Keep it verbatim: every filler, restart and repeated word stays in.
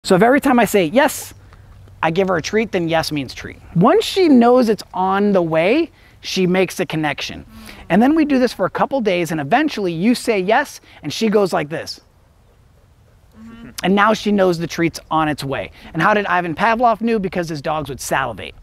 So if every time I say yes, I give her a treat, then yes means treat. Once she knows it's on the way, she makes a connection. And then we do this for a couple days, and eventually you say yes, and she goes like this. Mm-hmm. And now she knows the treat's on its way. And how did Ivan Pavlov knew? Because his dogs would salivate.